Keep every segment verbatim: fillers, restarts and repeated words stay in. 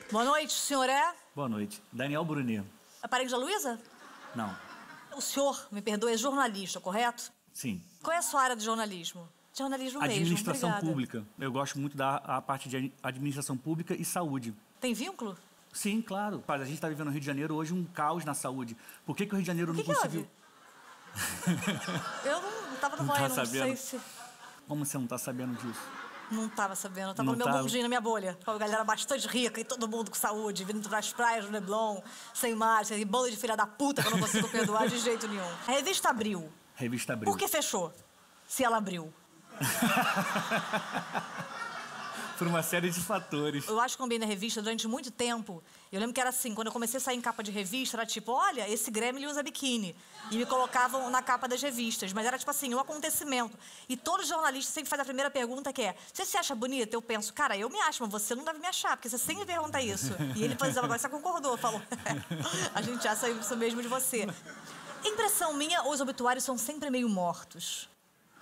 Boa noite, o senhor é? Boa noite. Daniel Brunet. É parente da Luísa? Não. O senhor, me perdoe, é jornalista, correto? Sim. Qual é a sua área de jornalismo? Jornalismo mesmo, Administração obrigada. pública. Eu gosto muito da a parte de administração pública e saúde. Tem vínculo? Sim, claro. A gente está vivendo no Rio de Janeiro hoje um caos na saúde. Por que, que o Rio de Janeiro O que não que conseguiu... Eu não tava no Não banho, tá não sabendo? sei se... Como você não está sabendo disso? Não tava sabendo, eu tava Não no meu tava. mundinho, na minha bolha. Com a galera bastante rica e todo mundo com saúde, vindo pras praias do Leblon, sem marcha, e bando de filha da puta que eu não consigo perdoar de jeito nenhum. A revista abriu. Revista Abril. Por que fechou? Se ela abriu. Por uma série de fatores. Eu acho que combinei na revista durante muito tempo. Eu lembro que era assim, quando eu comecei a sair em capa de revista, era tipo, olha, esse Grêmio usa biquíni. E me colocavam na capa das revistas. Mas era tipo assim, um acontecimento. E todo jornalista sempre faz a primeira pergunta que é, você se acha bonita? Eu penso, cara, eu me acho, mas você não deve me achar, porque você sempre pergunta isso. E ele fazia, agora você concordou, falou. A gente acha isso mesmo de você. Impressão minha, os obituários são sempre meio mortos.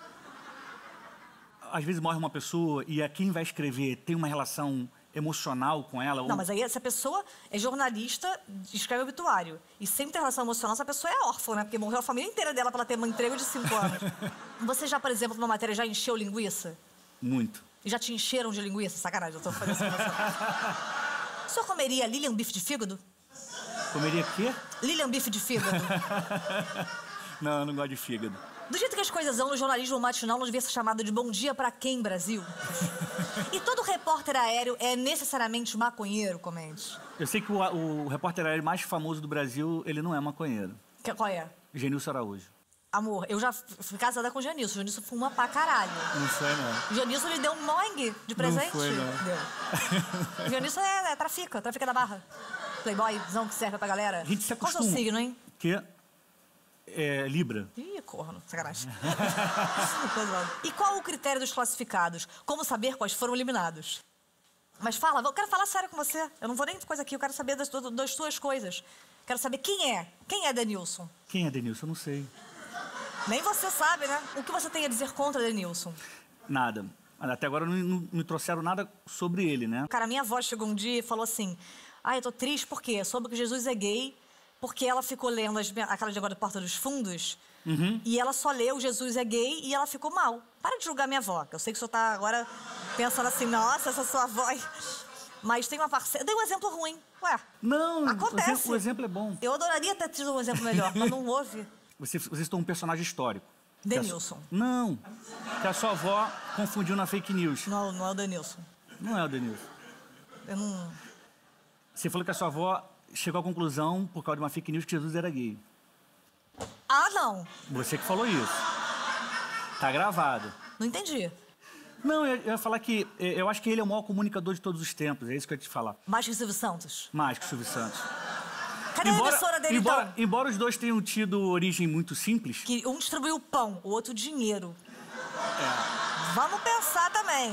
Às vezes morre uma pessoa e a quem vai escrever tem uma relação emocional com ela. Não, ou... mas aí essa pessoa é jornalista, escreve obituário. E sempre tem relação emocional, essa pessoa é órfã, né? Porque morreu a família inteira dela pra ela ter um emprego de cinco anos. Você já, por exemplo, numa matéria, já encheu linguiça? Muito. E já te encheram de linguiça? Sacanagem, eu tô fazendo assim. O senhor comeria Lilian bife de fígado? Comeria quê? Lilian bife de fígado. Não, eu não gosto de fígado. Do jeito que as coisas são, no jornalismo matinal não devia ser chamado de Bom Dia Pra Quem, Brasil? E todo repórter aéreo é necessariamente maconheiro, comente? Eu sei que o, o repórter aéreo mais famoso do Brasil, ele não é maconheiro. Que, qual é? Genilson Araújo. Amor, eu já fui casada com o Janilson. O Janilson fuma pra caralho. Não foi, não. O Janilson me deu um moing de presente. Não foi, não. Deu. O Janilson é, é trafica, trafica da barra. Playboyzão que serve pra galera. A gente se Qual é o acostuma. seu signo, hein? Que é Libra. Ih, corno, sacanagem. E qual o critério dos classificados? Como saber quais foram eliminados? Mas fala, eu quero falar sério com você. Eu não vou nem coisa aqui, eu quero saber das, das suas coisas. Quero saber quem é. Quem é Denilson? Quem é Denilson? Eu não sei. Nem você sabe, né? O que você tem a dizer contra Denilson? Nada. Até agora não, não me trouxeram nada sobre ele, né? Cara, minha avó chegou um dia e falou assim, ah, eu tô triste porque soube que Jesus é gay, porque ela ficou lendo as, aquela de agora da Porta dos Fundos, Uhum. e ela só leu Jesus é gay e ela ficou mal. Para de julgar minha avó, que eu sei que o senhor tá agora pensando assim, nossa, essa sua avó... Mas tem uma parcela... Dei um exemplo ruim. Ué, Não, acontece. O exemplo, o exemplo é bom. Eu adoraria ter tido um exemplo melhor, mas não houve. Você, você citou um personagem histórico. Denilson. Que a, não. Que a sua avó confundiu na fake news. Não, não é o Denilson. Não é o Denilson. Eu não... Você falou que a sua avó chegou à conclusão, por causa de uma fake news, que Jesus era gay. Ah, não. Você que falou isso. Tá gravado. Não entendi. Não, eu, eu ia falar que eh, eu acho que ele é o maior comunicador de todos os tempos. É isso que eu ia te falar. Mais que o Silvio Santos. Mais que o Silvio Santos. Cadê a emissora dele, embora, então? embora os dois tenham tido origem muito simples... Que um distribuiu pão, o outro dinheiro. É. Vamos pensar também.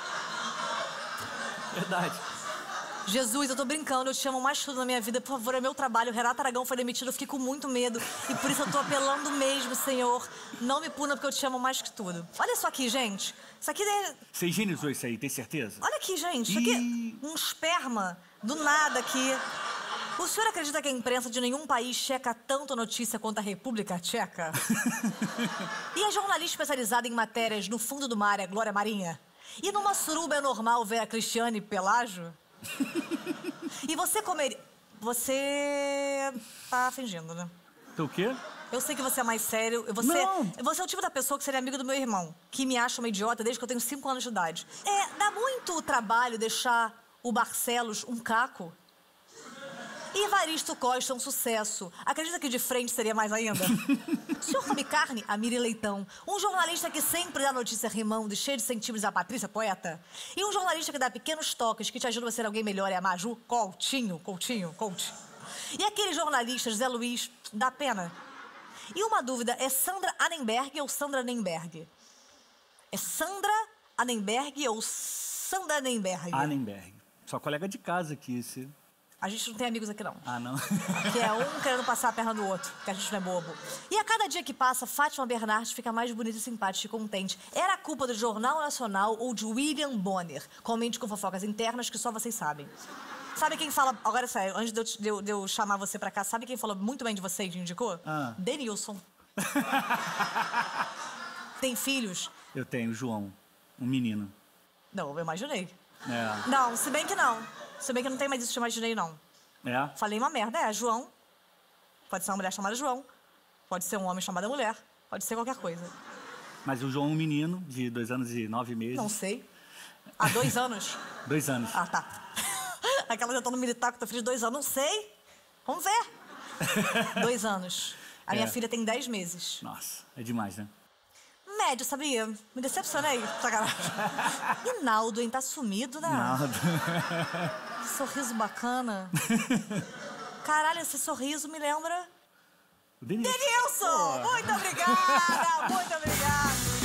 Verdade. Jesus, eu tô brincando, eu te amo mais que tudo na minha vida. Por favor, é meu trabalho. O Renato Aragão foi demitido, eu fiquei com muito medo. E por isso eu tô apelando mesmo, Senhor. Não me puna porque eu te amo mais que tudo. Olha isso aqui, gente. Isso aqui é... Você higienizou isso aí, tem certeza? Olha aqui, gente. Isso aqui é um esperma do nada aqui. O senhor acredita que a imprensa de nenhum país checa tanto a notícia quanto a República Tcheca? E a jornalista especializada em matérias no fundo do mar é Glória Marinha? E numa suruba é normal ver a Cristiane Pelágio? E você comeria... Você... tá fingindo, né? Então o quê? Eu sei que você é mais sério. Você, Não. você é o tipo da pessoa que seria amigo do meu irmão, que me acha uma idiota desde que eu tenho cinco anos de idade. É, dá muito trabalho deixar o Barcelos um caco. E Evaristo Costa um sucesso. Acredita que de frente seria mais ainda? O senhor come carne? A Miri Leitão. Um jornalista que sempre dá notícia rimando e cheio de centímetros, a Patrícia Poeta. E um jornalista que dá pequenos toques que te ajudam a ser alguém melhor é a Maju Coutinho. Coutinho, Coutinho. E aquele jornalista, José Luiz, dá pena. E uma dúvida, é Sandra Annenberg ou Sandra Annenberg? É Sandra Annenberg ou Sandra Annenberg? Annenberg. Sua colega de casa aqui, esse... A gente não tem amigos aqui, não. Ah, não? Que é um querendo passar a perna do outro, que a gente não é bobo. E a cada dia que passa, Fátima Bernardes fica mais bonita e simpática e contente. Era a culpa do Jornal Nacional ou de William Bonner? Comente com fofocas internas que só vocês sabem. Sabe quem fala... Agora, sério, antes de eu, de, eu, de eu chamar você pra cá, sabe quem falou muito bem de você e te indicou? Ah. Denilson. Tem filhos? Eu tenho, João. Um menino. Não, eu imaginei. É. Não, se bem que não. Se bem que não tem mais isso que eu imaginei, não. É? Falei uma merda. É, João. Pode ser uma mulher chamada João. Pode ser um homem chamado mulher. Pode ser qualquer coisa. Mas o João é um menino de dois anos e nove meses. Não sei. Há dois anos? Dois anos. Ah, tá. Aquela já tá no militar com teu filho de dois anos. Não sei. Vamos ver. Dois anos. A minha É. filha tem dez meses. Nossa, é demais, né? Médio, sabia? Me decepcionei. Sacanagem. E Naldo, hein? Tá sumido, né? Nada. Que sorriso bacana. Caralho, esse sorriso me lembra... O Denilson. Denilson! Muito obrigada! Muito obrigada!